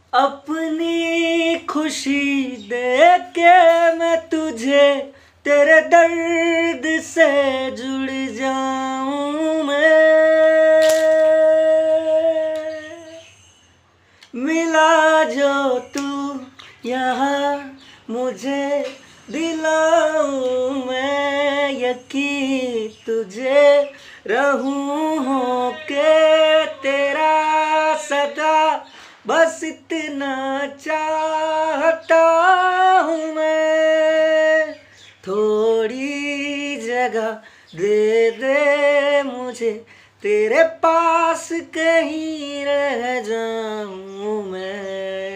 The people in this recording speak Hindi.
अपनी खुशी दे के मैं तुझे तेरे दर्द से जुड़ जाऊं मैं। मिला जो तू यहाँ मुझे दिलाऊं मैं यकीन तुझे रहूं हो के तेरा सदा बस इतना चाहता हूँ मैं। थोड़ी जगह दे दे मुझे तेरे पास कहीं रह जाऊं मैं।